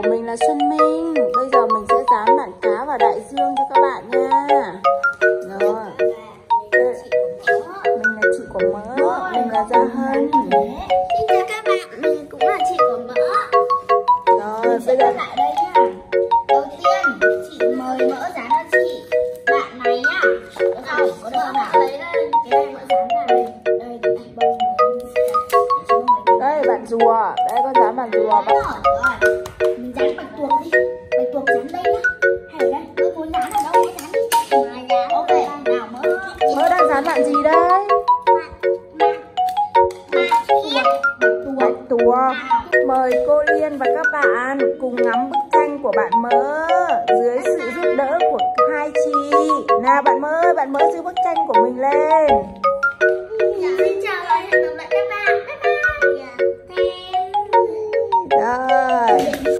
của mình là Xuân Minh. Bây giờ mình sẽ dán bản cá vào đại dương cho các bạn nha. Rồi. Mình là chị của Mỡ. Mình là Gia Hân. Xin chào các bạn, mình cũng là chị của Mỡ. Rồi, bây giờ lại đây nhá. Đầu tiên, chị mời Mỡ dán cho chị bạn này nhá. Được không? Có được không nào? Lấy đây, cái này Mỡ dán này. Đây, cái này bông này. đây bạn rùa. Đây con dán bạn rùa. Rồi, mình dán bạch tuộc đi. Bạch tuộc dán đây nhá. Hay ở đây, Mỡ muốn dán ở đâu? Hãy dán đi. Ngoài dán. Ok, nào Mỡ. Mỡ đang dán bạn gì đây? Bạch tuộc. Mời cô Liên và các bạn cùng ngắm bức tranh của bạn Mỡ dưới sự giúp đỡ của hai chị. Nào bạn Mỡ ơi, bạn Mỡ giữ bức tranh của mình lên. Xin chào và hẹn gặp lại các bạn. Bye bye. Rồi.